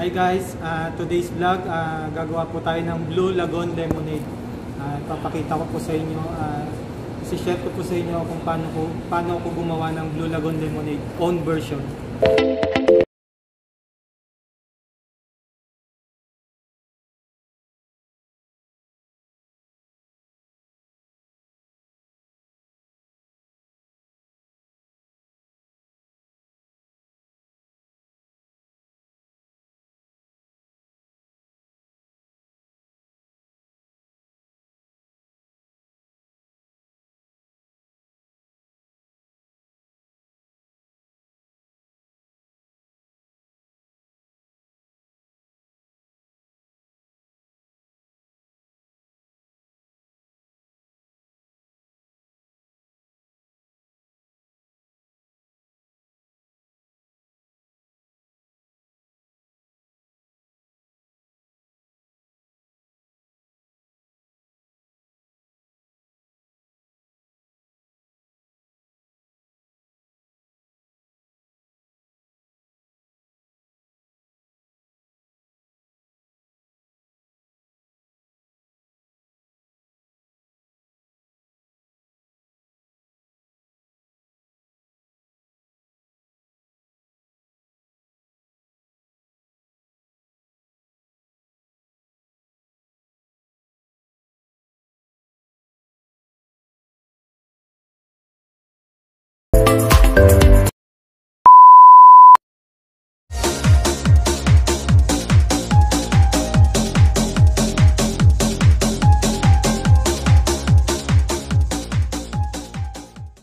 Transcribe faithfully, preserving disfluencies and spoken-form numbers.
Hi guys, uh, today's vlog, uh, gagawa po tayo ng Blue Lagoon Lemonade. Uh, papakita ko po sa inyo, uh, isi-share ko po sa inyo kung paano ko, paano ko gumawa ng Blue Lagoon Lemonade own version.